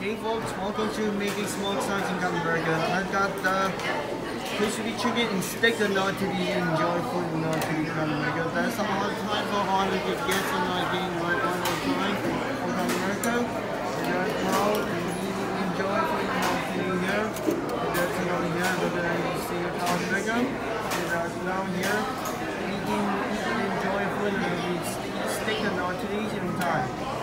Hey folks, welcome to Making Smoke Sounds in Hamburger. I've got the crispy chicken and steak and not to be enjoy food and not to be hamburger. That's a hard time for all of you kids and not getting right one more time for hamburger. And that's how you enjoy food and not to be here. And that's down here, but then you see your hamburger. And that's down here. You can enjoy food and not be steak and not to eat in time.